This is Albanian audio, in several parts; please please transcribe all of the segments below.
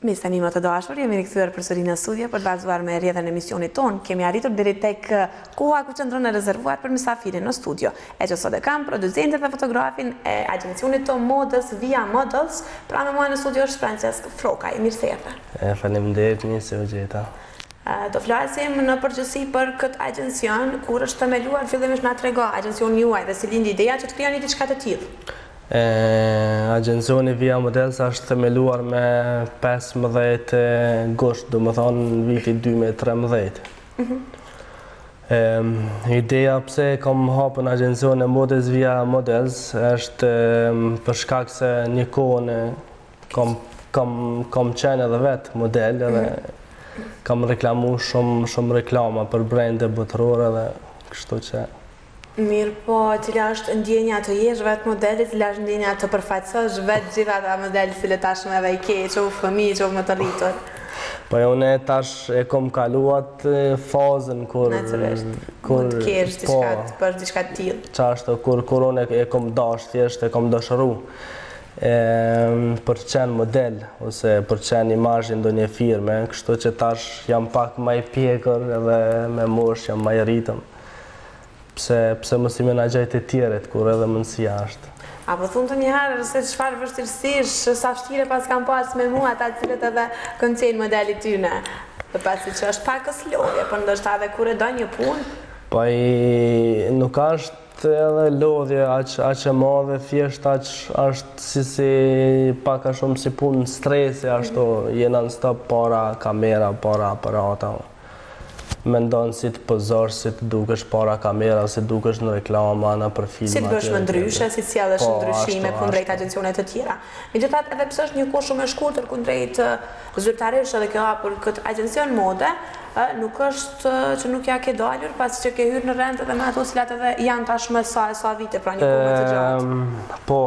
Mirë se të dashur, jemi rikthyer përsëri në studio për të vazhduar me rrjedhën e emisionit ton. Kemi arritur deri tek koha ku qëndron e rezervuar për mysafirin në studio. E që sot e kam producentin dhe fotografin e agjencionit të modës Via Models. Pra me mua në studio është Francesc Frokaj. Mirë se erdhe. Faleminderit, mirë se u gjeta. Do flasim në përgjithësi për këtë agjencion, kur është themeluar, fillimisht na trego agjencioni juaj dhe si lindi ideja që të krijoni diçka të tillë. Agjencioni Via Models është themeluar me 15 gusht, do më thonë në viti 2013. Ideja pse kam hapën agjencioni e modës Via Models është për shkak se një kohën kam qenë edhe vetë model edhe kam reklamu shumë reklama për brende botërore dhe kështu që... Mirë, po, cila është ndjenja të jesh vetë modelit, cila është ndjenja të përfaqësosh vetë gjitha ata modelit cilë tashmë edhe i ke, që u fëmijë, që u më të rritur? Po, unë tash e kom kaluat fazën kur... Kur të kesh për diçka të tillë. Qashtë, kur unë e kom dash, thjesht e kom dëshëru për qenë model, ose për qenë imazhin do një firme, kështu që tash jam pak ma i pjekër edhe me mosh jam ma i rritëm. Pse mos i menaxhojt e tjerët, kur edhe mundësia është. Apo thunë të njëherë se çfarë vështirësish, sa vështire pas kam pas me mua ata cilët edhe kanë qenë modelit tyne. Dhe pasi që është pakës lodhje, por ndoshta edhe kur e do një punë. Po nuk është edhe lodhje aq e madhe, thjesht është si pak a shumë si punë stresi, ashtu je non-stop para kamera, para aparata. Mendon si të pozosh, si të dukesh para kamera, si të dukesh në reklama, në për filma. Si të bësh më ndryshe, si të sjellësh ndryshime kundrejt agjencioneve të tjera. Megjithatë, edhe pse është një kohë shumë e shkurtër kundrejt zyrtarisht edhe kjo për këtë agjencion mode, nuk është që nuk ja ke dalur, pasi që ke hyrë në rend edhe me ato cilat edhe janë tashmë sa vite, pra një kohë më të gjatë. Po,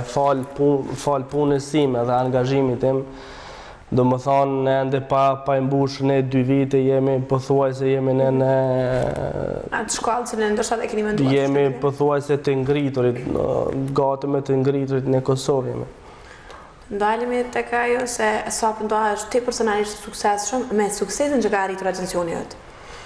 fal punës time dhe angazhimit tim. Do më thonë, ende pa imbushën e 2 vite, jemi pëthuaj se jemi në... Atë shkallë që në ndoshta dhe keni menduar? Jemi pëthuaj se të ngriturit, gati me të ngriturit në Kosovë jemi. Ndalemi tek ajo se sa përndoha është ti personalisht suksesshëm me suksesin që ka arritur agjencioni jot.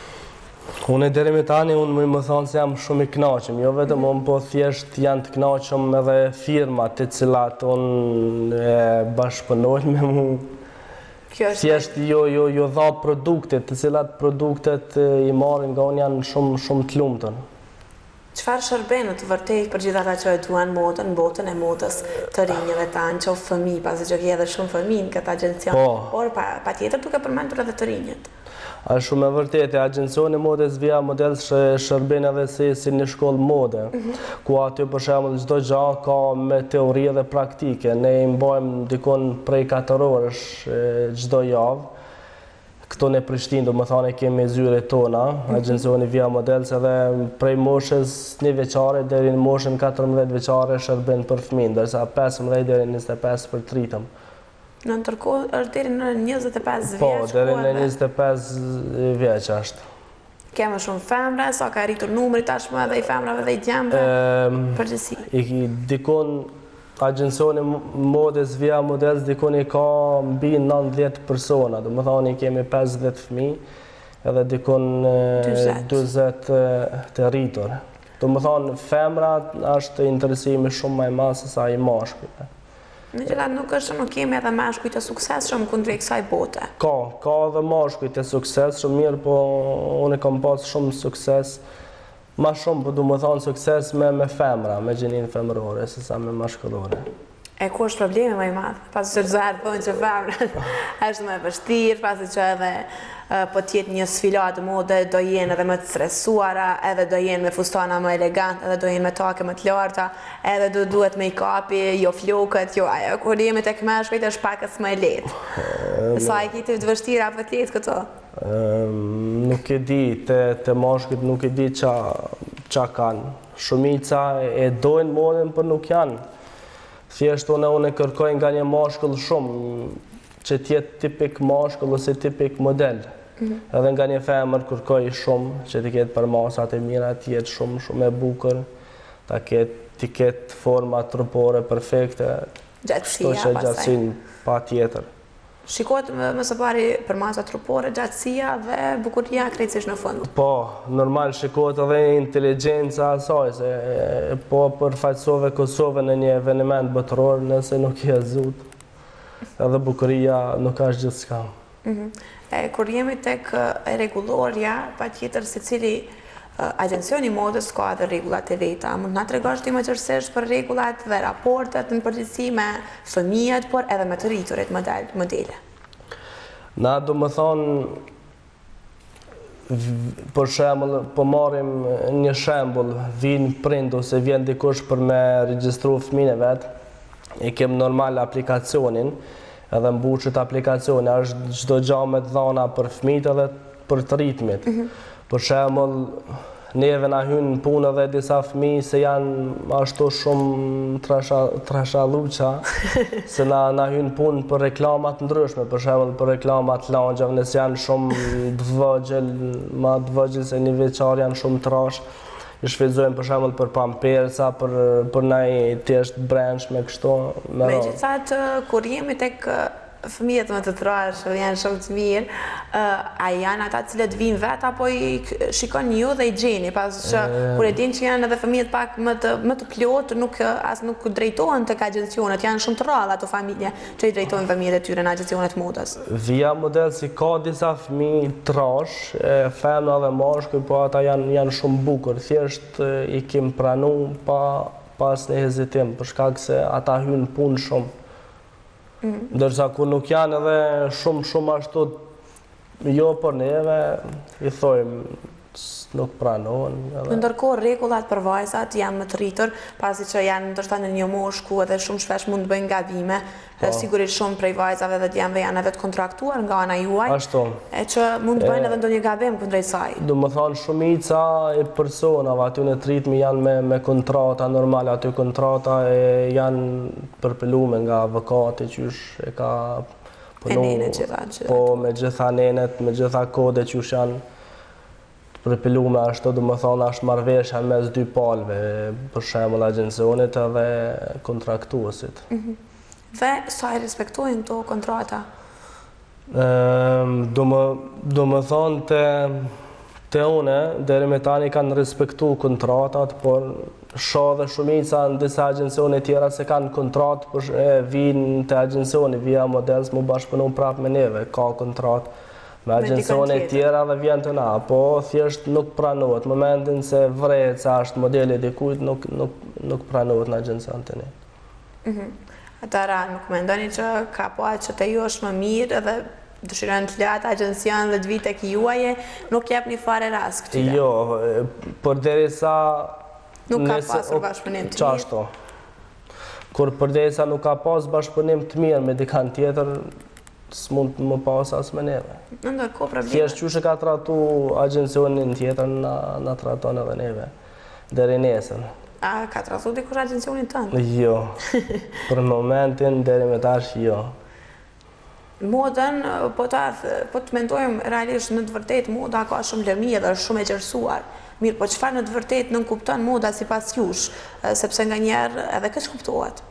Unë deri me tani, unë më thonë se jam shumë i kënaqëm, jo vetëm unë, po thjesht janë të kënaqëm edhe firmat të cilat unë bashkëpunojnë me mu. Thjesht jo dha produktet, të cilat produktet i marrin nga unë janë shumë të lumtën. Çfarë shërbenu të vërtet për gjithë ata që e duan modën, botën e modës të rinjëve tanë, që fëmijë, pasi që ke edhe shumë fëmijë në këtë agjencion, por patjetër duke përmendur edhe të rinjët. Është shumë e vërtetë, agjencioni modës Via Models shërben edhe si një shkollë mode, ku aty për shembull çdo gjë ka me teori dhe praktike. Ne i mbajmë dikon prej 4 orësh çdo javë. Këto në Prishtinë, do më thane, kemi zyret tona, agjencioni Via Models, edhe prej moshës 1 vjeçare deri në moshën 14 vjeçare shërben për fëmijë, ndërsa 15 deri në 25 për të rritëm. Në ndërkohë është deri në 25 vjeç. Po, deri në 25 vjeç është. Kemë shumë femra, sa ka rritur numri tashmë edhe i femrave dhe i djemve përgjithësi? Dikon agjencioni modës Via Models dikon i ka mbi 90 persona, do më thoni kemi 50 fëmijë edhe dikon 20 të rritur. Do më thoni femra është interesimi shumë më i madh se sa i mashkujve. Megjithatë nuk është që nuk kemi edhe mashkuj të suksesshëm kundrejt kësaj bote. Ka edhe mashkuj të suksesshëm, mirë, po unë kam pas shumë sukses, ma shumë, po du më thonë sukses me femra, me gjinin femrore, se sa me mashkullore. E ku është problemi më i madh? Pasi që zërë thonë që femra është më e vështirë, pasi që edhe po tjetë një sfilatë mode, do jenë edhe më të stresuara, edhe do jenë me fustana më elegant, edhe do jenë me take më të larta, edhe do duhet make-upi, jo flokët, jo ajo. Kur jemi tek mashkujt është pakës më e lehtë. Sa e kiti të vështirë apo të lehtë këto? Nuk e di, të mashkujt nuk e di qa kanë. Shumica e dojnë modën, për nuk janë. Thjesht unë kërkoj nga një mashkull shumë, që tjetë tipik mashkull ose tipik model. Edhe nga një femër kërkoj shumë, që t'i ketë për masat e mira, tjetë shumë e bukër, t'i ketë forma trupore perfekte, gjatësia gjatësin pa tjetër. Shikohet më së pari për masa trupore, gjatësia dhe bukuria krejtësisht në fund. Po, normal shikohet edhe inteligjenca asaj, se po përfaqësove Kosovën në një eveniment botëror, nëse nuk je zut, edhe bukuria nuk është gjithçka. Kur jemi tek rregullorja, patjetër secili agencioni modës ka edhe rregullat e veta. Mund na tregosh ti më qërsisht për rregullat dhe raportet në përgjithësi me fëmijët, por edhe me të rriturit modele? Na do më thonë, për shembull, po marrim një shembull, vin prind ose vjen dikush për me regjistru fëmijën e vet, e kem normal aplikacionin, edhe mbushit aplikacioni, është çdo gjë me dhëna për fëmijët edhe për të rritmit. Për shembull, neve na hyn punë edhe disa fëmijë se janë ashtu shumë trashalluqa, se na hyn punë për reklamat ndryshme, për shembull për reklamat langjave, nëse janë shumë dëvëgjël, ma dëvëgjël se një veçar janë shumë trash, i shfrytëzojmë për shembull për pampersa, për ndonjë thjesht brendshme kështu. Megjithatë, kur jemi tek fëmijët më të trash, janë shumë të mirë, a janë ata cilët vinë vetë, apo i shikon ju dhe i gjeni, pas që kur e din që janë edhe fëmijët pak më të plot, nuk drejtohen tek agencionet, janë shumë të rrallë ato familje që i drejtojnë fëmijët e tyre në agencionet modës. Via model si ka disa fëmijë trash, femra dhe mashkuj, po ata janë shumë bukur, thjesht i kim pranu pas një hezitim, për shkak se ata hynë punë shumë. Ndërsa kur nuk janë edhe shumë ashtu jo për neve, i thojmë nuk pranohen. Ndërkohë rregullat për vajzat janë më të rritur, pasi që janë ndoshta në një moshë ku edhe shumë shpesh mund të bëjnë gabime. Sigurisht shumë prej vajzave dhe djemve janë edhe të kontraktuar nga ana juaj. Ashtu. E që mund të bëjnë edhe ndonjë gabim kundrejt saj. Do më thonë shumica e personave aty në tritmi janë me kontrata normale, aty kontrata janë përpilume nga avokati qysh e ka punu. Po me gjitha nenet, me gjitha kode qysh janë përpilume ashtu, do më thonë, është marrëveshja mes dy palëve, për shembull agencionit edhe kontraktuesit. Dhe sa i respektojnë këto kontrata? Do më thonë, te une, deri me tani kanë respektu kontratat, por shoh dhe shumica në disa agencione tjera se kanë kontratë, vinë te agencioni via Models mu bashkëpunu prapë me neve, ka kontratë me agencione tjera dhe vjen të na, po thjesht nuk pranohet. Momentin se vrehet se është modeli dikujt, nuk pranohet në agencion të ne. Atëra, nuk mendoni që ka pa që të ju është më mirë edhe dëshirojnë të latë agencion dhe të vitë tek juaje, nuk jep një fare rast këtyre? Jo, përderisa nuk ka pasur bashkëpunim të mirë? Qashtu. Kur përderisa nuk ka pas bashkëpunim të mirë me dikant tjetër, s'mund të më pas as me neve. Ndërkohë probleme. Thjesht qysh e ka tratu agencionin tjetër, na traton edhe neve, deri nesër. A ka tratu dikush agencionin tënd? Jo. Për momentin deri me tash jo. Modën, po të mendojmë realisht në të vërtetë moda ka shumë lëmi edhe është shumë e gjerësuar. Mirë, po çfarë në të vërtetë nënkupton moda sipas jush, sepse nganjëherë edhe kështu kuptohet.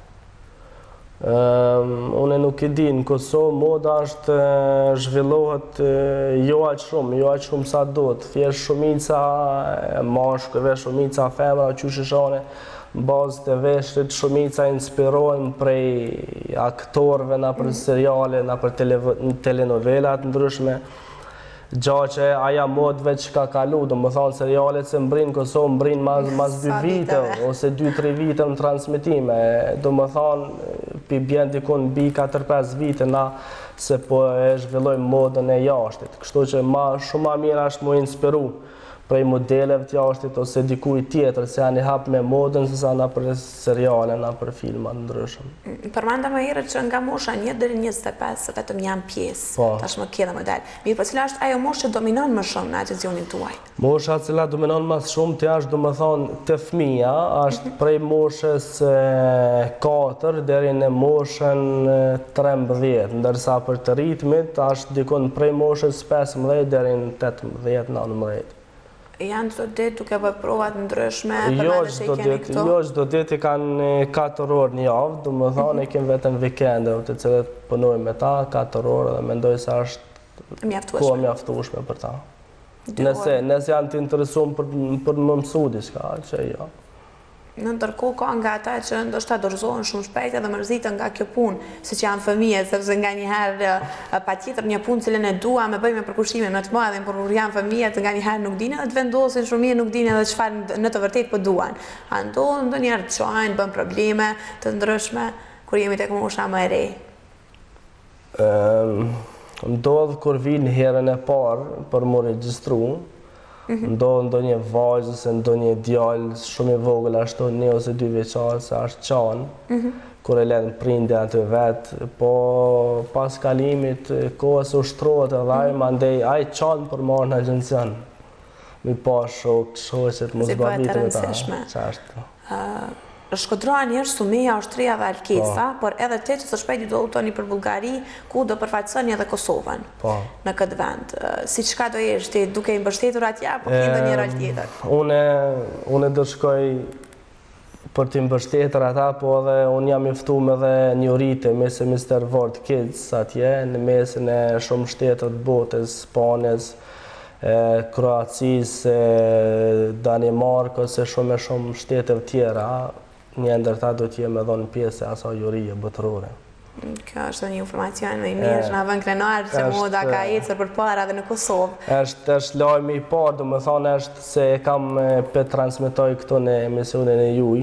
Unë nuk e di, në Kosovë moda është zhvillohet jo aq shumë sa duhet. Thjesht shumica mashkujve, shumica femra, qysh shone, në bazë të veshrit, shumica inspirohen prej aktorëve na për seriale, na për telenovelat ndryshme. Gjaqe aja modëve që ka kalu, do më thonë serialet se mbrinë Kosovë, mbrinë mas 2 vite, ose 2-3 vite në transmitime. Do më thonë, pi bjen dikun bi 4-5 vite na se po e zhvillojmë modën e jashtit. Kështu që shumë ma mirë është mu inspiru prej modeleve të jashtit ose dikuj tjetër, se janë i hapë me modën, se sa na për seriale, na për filmat ndryshëm. Përmanda më herët që nga mosha 1 deri 25 vetëm janë pjesë, tashmë kjo dhe model. Mirë, po cila është ajo moshë që dominon më shumë në agencionin tuaj? Mosha cila dominon më shumë të është, do më thonë, të fëmija, është prej moshës 4 deri në moshën 13, ndërsa për të ritmit është dikon prej moshës 15 deri në 18-19. Janë çdo ditë duke bërë provat ndryshme, Jo çdo ditë i kanë 4 orë në javë, domethënë i kemë vetëm vikende, të cilët punojmë me ta 4 orë dhe mendoj se është mjaftueshme për ta. Nëse janë të interesuar për më mësu diçka, që jo. Në ndërkohë ka nga ata që ndoshta dorëzohen shumë shpejt edhe mërziten nga kjo punë, siç janë fëmijët, sepse nganjëherë patjetër një punë cilën e duam e bëjmë me përkushtimin më të madh, por kur janë fëmijët nganjëherë nuk dinë edhe të vendosin shumë mirë, nuk dinë edhe çfarë në të vërtetë po duan. Andon ndonjëherë të çojnë, bën probleme të ndryshme kur jemi tek mosha më e re. Ndodh kur vinë herën e parë për më regjistru, ndodh ndonjë vajzë ose ndonjë djalë shumë i vogël ashtu 1 ose 2 vjeçar se është qanë, kur e lënë prindja aty vetë, po pas kalimit kohës ushtrohet edhe ai, mandej ai qanë për marrë në agjencion. Mi pa shoqet mos babitë me ta. Shkodrani është Sumeja, Ushtria dhe Alkesa, por edhe te që së shpejti do udhtoni për Bullgari, ku do përfaqësoni edhe Kosovën në këtë vend. Si çka do jeshti, duke i mbështetur atje, apo keni ndonjë rol tjetër? Unë do shkoj për t'i mbështetur ata, po edhe unë jam i ftuar edhe një urite me se Mr. World Kids atje, në mesin e shumë shtetët botës, Spanjës, Kroacisë, Danimarkës e shumë shtetëve tjera. Një ndërta do t'jem edhe në pjesë e asaj jurie botërore. Kjo është një informacion më i mirë, në vend krenar që moda ka ecur përpara edhe në Kosovë. Është lajmi i parë, domethënë është se kam pe transmetoj këto në emisionin e juaj.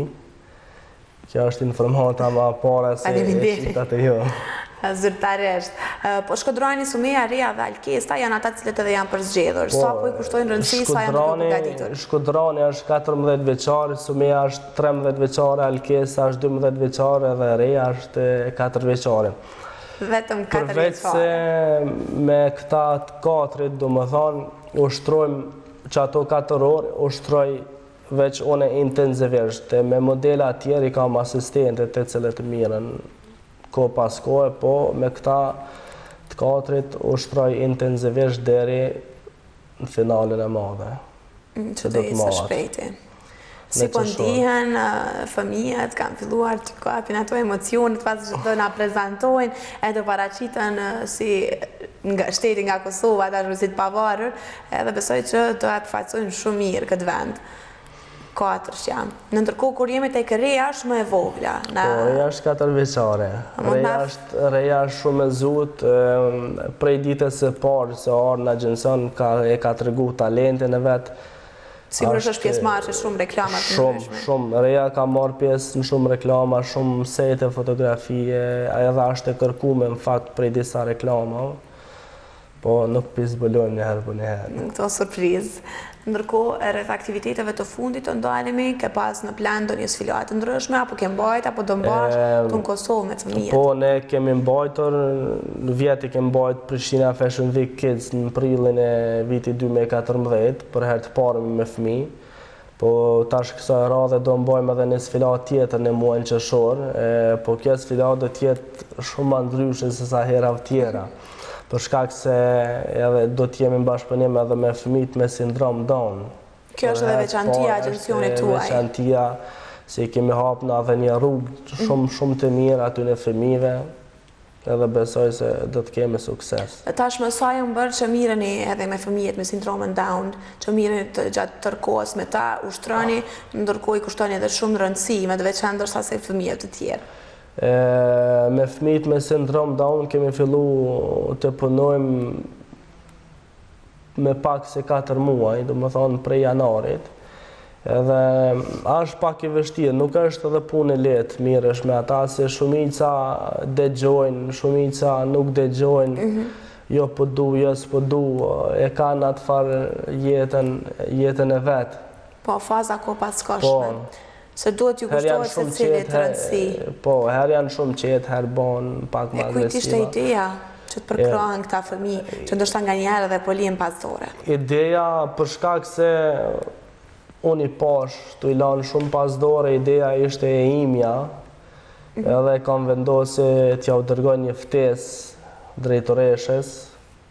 Kjo është informata më para se shitat e jo. Zyrtarisht. Po Shkodrani, Sumeja, Reja dhe Alkesa janë ata cilët edhe janë përzgjedhur. Sa po i kushtojnë rëndësi, sa janë të përgatitur? Shkodrani është 14 vjeçar, Sumeja është 13 vjeçare, Alkesa është 12 vjeçare dhe Reja është 4 vjeçare. Vetëm 4 vjeçare. Përveç se me këta 4, domethënë, ushtrojmë që ato 4 orë, ushtroj veç une intensivisht. Me modela tjeri kam asistente të cilët mirën ko pas kohë, po me këta të 4 ushtroj intensivisht deri në finalin e madhe. Që do isë shpejti. Si po ndihen fëmijët, kanë filluar të kapin ato emocionet, pas që do nga prezentojnë, e do paraqiten si shteti nga Kosova, ata është të pavarur, edhe besoj që do e përfaqësojnë shumë mirë këtë vend. 4 që janë. Në ndërkohë, kur jemi tek Reja është më e vogla. Po, Reja është 4 vjeçare. Reja është shumë e zut, prej ditës së parë se orë në agjencion e ka tregu talentin e vetë. Sigurisht është pjesëmarrëse shumë reklama të ndryshme. Shumë. Reja ka marrë pjesë në shumë reklama, shumë sete fotografie, edhe është e kërkuar në fakt prej disa reklama. Po nuk pizbulojmë njëherë për njëherë. Këto surprizë. Ndërkohë, rreth aktiviteteve të fundit të ndalemi, ke pas në plan do një sfilate të ndryshme, apo ke mbajt, apo do mbash të në Kosovë me të fëmijët? Po, ne kemi mbajtur, në vjetë kemi mbajt Prishtina Fashion Week Kids në prillin e vitit 2014, për herë të parë me fëmijë. Po, tash kësaj radhe do mbajmë edhe një sfilat tjetër në muajin qershor, po kjo sfilat do tjetë shumë më ndryshe se sa herav tjera. Për shkak se edhe do t'jemi në bashkëpunim edhe me fëmijët me sindrom Down. Kjo është edhe veçantia agjencionit tuaj. Veçantia, se i kemi hapë në edhe një rrugë shumë të mirë aty në fëmijëve, edhe besoj se do të kemi sukses. Tashmë sa ju bërë që mireni edhe me fëmijët me sindromin Down, që mireni gjatë tërkohës me ta, ushtroni, ndërkohë i kushtoni edhe shumë rëndësi, me të veçantë ndërsa se fëmijët të tjerë. Me fëmijët me sindrom Down kemi fillu të punojmë me pak se 4 muaj, do më thonë prej janarit. Edhe është pak i vështirë, nuk është edhe punë e lehtë mirësh me ata, se shumica dëgjojnë, shumica nuk dëgjojnë, jo po du, jo s'po du, e kanë atë farë jetën e vetë. Po, faza ko pas koshme. Se duhet ju kushtohet se cilit rëndësi. Po, herë janë shumë qetë, herë bonë pak më agresiva. E kujt ishte ideja që të përkrohen këta fëmijë, që ndoshta nganjëherë edhe po lihen pas dore? Ideja, për shkak se unë i pash, tu i lanë shumë pas dore, ideja ishte e imja, edhe kam vendosur t'ja u dërgoj një ftesë drejtoreshes,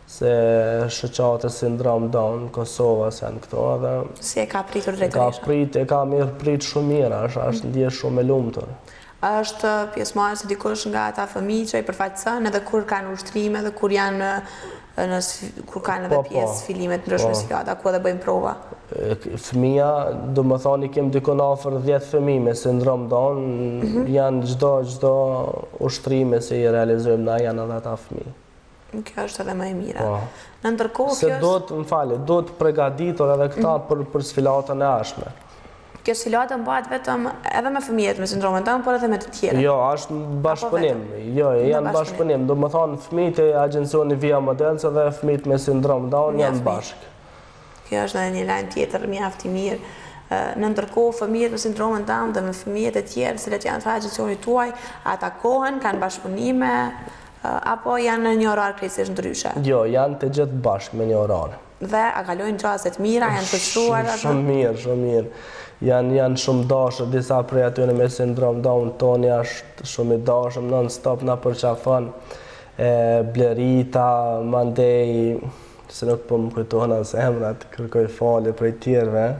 se shoqata Sindrom Down në Kosovë janë këto edhe si e ka pritur drejtërisht? E ka mirë prit shumë mirë, është ndjesh shumë e lumtur. Është pjesëmarrës e dikush nga ata fëmijë që i përfaqëson edhe kur kanë ushtrime dhe kur janë kur kanë edhe pjesë filimet ndryshme sfilata, ku edhe bëjmë prova. Fëmija, do më thoni kem dikon afër 10 fëmijë me Sindrom Down, janë çdo ushtrime se i realizojmë na janë edhe ata fëmijë. Kjo është edhe më e mira. Në ndërkohë se do të përgatitur edhe këta për sfilatën e ardhshme. Kjo sfilata bëhet vetëm edhe me fëmijët me sindromin Down, por edhe me të tjerë. Jo, është bashkëpunim. Jo, janë bashkëpunim. Do më thonë fëmijët e agjencioni Via Models edhe fëmijët me Sindrom Down janë bashkë. Kjo është edhe një lajm tjetër mjaft i mirë. Në ndërkohë fëmijët me Sindromin Down dhe me fëmijët e tjerë cilët janë të agjencionit tuaj atakohen, kanë bashkëpunime apo janë në një orar krejtësisht ndryshe? Jo, janë të gjithë bashkë me një orar. Dhe a kalojnë qaset mira, janë të shuar? Shumë mirë, shumë mirë. Janë shumë dashur, disa prej atyre me Sindrom Down toni është shumë i dashur, non-stop na përqafon. Blerita, mandej, se nuk po më kujtohen as emrat, kërkoj falje prej tjerëve.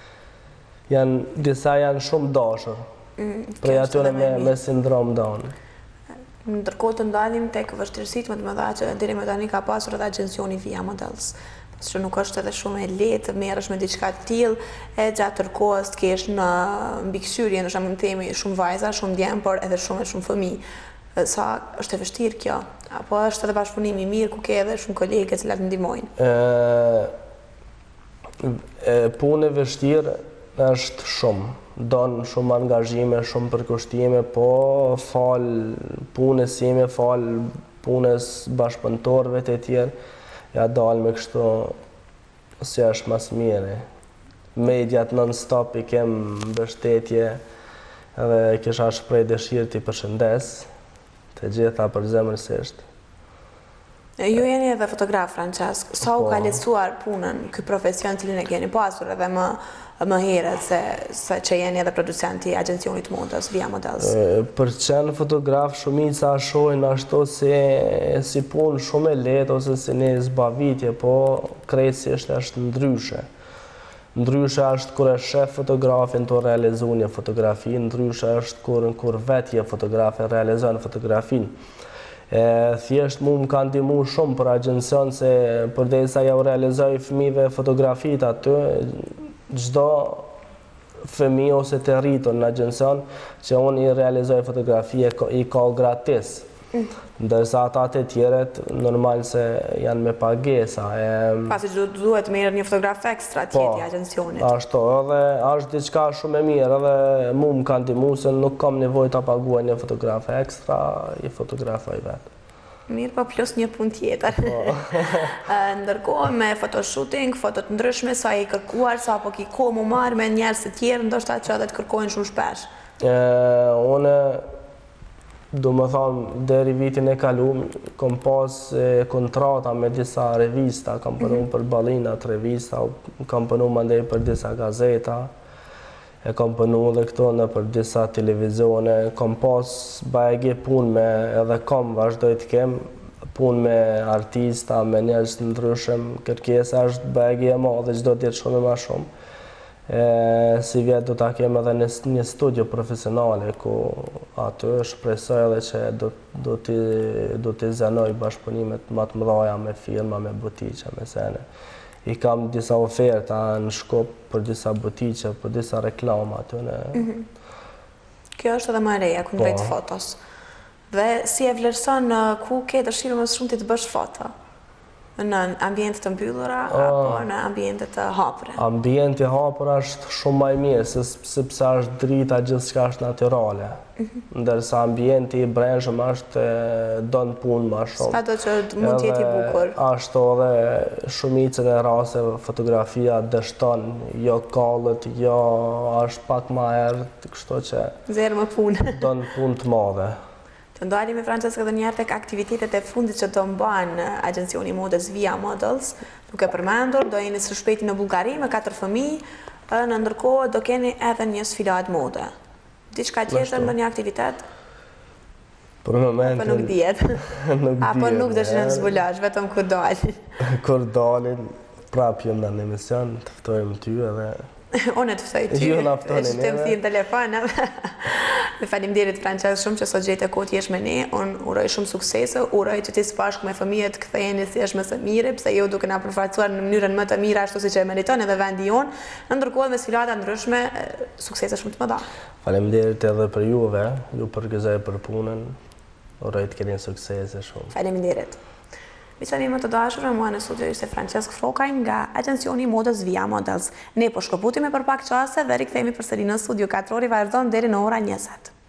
Disa janë shumë dashur, prej atyre me Sindrom Down. Ndërkohë të ndalim tek vështirësitë më të mëdha që deri më tani ka pasur edhe agjencioni Via Models. Që nuk është edhe shumë e lehtë, merresh me diçka të tillë, e gjatë tërkohës të kesh në mbikëqyrje, në shembull themi shumë vajza, shumë djem, por edhe shumë fëmijë. Sa është e vështirë kjo? Apo është edhe bashkëpunim i mirë ku ke edhe shumë kolegë të cilat ndihmojnë? Punë e vështirë është shumë. Donë shumë angazhime, shumë përkushtime, po falë punës ime, falë punës bashkëpunëtorëve të tjerë, ja dalë me kështu si është mas mire. Mediat non-stop i kem mbështetje edhe kisha shprej dëshirë t'i përshëndes, të gjitha përzemërsisht. Ju jeni edhe fotograf, Francesc. Sa u ka lehtësuar punën, ky profesion cilin e keni pasur edhe më herët se që jeni edhe producenti i agjencionit modës Via Models? Për qenë fotograf, shumica shohin ashtu si punë shumë e lehtë ose si një zbavitje, po krejtësisht është ndryshe. Ndryshe është kur e shef fotografin të realizu një fotografi, ndryshe është kur vetje fotografi realizon fotografin. Thjesht mu më kanë ndihmu shumë për agjencion se përderisa ja u realizoj fëmijëve fotografit aty, çdo fëmijë ose të rritur në agjencion që unë i realizoj fotografi i ka gratis. Ndërsa ata të tjeret normal se janë me pagesa. Pasi duhet merr një fotograf ekstra tjetër i agjencionit. Ashtu, edhe është diçka shumë e mirë, edhe mu më kanë ndihmu se nuk kam nevojë ta paguaj një fotograf ekstra, i fotografoj vetë. Mirë, po plus një punë tjetër. Ndërkohë me photoshooting, fotot ndryshme, sa i kërkuar, sa apo ki kohë mu marrë me njerëz të tjerë, ndoshta që edhe të kërkojnë shumë shpesh? Unë do më thamë, deri vitin e kalum, kom pas kontrata me disa revista, kam punu për Ballinat revista, kam punu mandej për disa gazeta, e kam punu dhe këto në për disa televizione, kom pas bajegi pun me, edhe kam vazhdoj të kem, pun me artista, me njerëz të ndryshëm, kërkesa është bajegi e madhe, çdo ditë shumë ma shumë. Si vjetë do ta kem edhe një studio profesionale ku aty shpresoj edhe që do t'i zanoj bashkëpunimet më të mëdha me firma, me butiqe, me sene. I kam disa oferta në Shkup për disa butiqe, për disa reklama aty. Kjo është edhe më e reja kundrejt fotos. Dhe si e vlerëson ku ke dëshirë më shumë ti të bësh foto? Në ambientet të mbyllura apo në ambientet të hapura? Ambienti hapur është shumë më i mirë, sepse është drita gjithçka është natyrale. Ndërsa ambienti i brendshëm është don punë më shumë. Sado që mund të jetë i bukur. Ashtu edhe shumicën e rasteve fotografia dështon, jo kallët, jo është pak më errët, kështu që zero më punë. Don punë të madhe. Të ndalim me Francesc edhe njerë tek aktivitetet e fundit që do mban agjencioni modës Via Models, duke përmendur, do jeni së shpejti në Bullgari me 4 fëmijë, në ndërkohë do keni edhe një sfilat mode. Diçka tjetër në një aktivitet? Për momentin... Apo nuk dihet? Apo nuk dëshirën të zbulash, vetëm kur dalin? Kur dalin, prap jëm në emision, të ftojmë ty edhe... Unë të ftoj ty, Ju na ftoni që të më thirë në telefon. Dhe faleminderit Francesco shumë që sot gjejtë kohë t'jesh me ne. Unë uroj shumë suksese, uroj që ti së bashku me fëmijët ktheheni si është më së miri, pse ju duke na përfaqësuar në mënyrën më të mirë ashtu siç e meriton edhe vendi jonë. Ndërkohë me sfilata ndryshme, suksese shumë të mëdha. Faleminderit edhe për juve, ju përgëzoj për punën. Uroj të keni suksese shumë. Faleminderit. Miqani më të dashur, mua në studio ishte Francesco Frokaj nga agencioni modës Via Models. Ne po shkëputemi për pak çaste dhe rikthehemi përsëri në studio 4 orë, vazhdon deri në ora 20.